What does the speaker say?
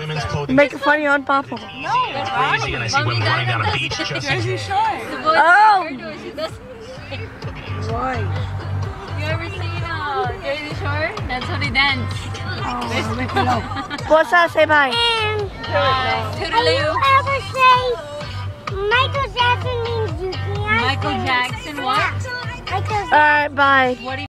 women's clothing. Making funny on Papa. No, crazy, and I see women running down a beach just Jersey Shore. Oh! Why? You ever seen Jersey Shore? That's how they dance. What's that? Say bye. Toodaloo. Ever say Michael Jackson means you can't? Michael Jackson what? Michael Alright, bye. What do you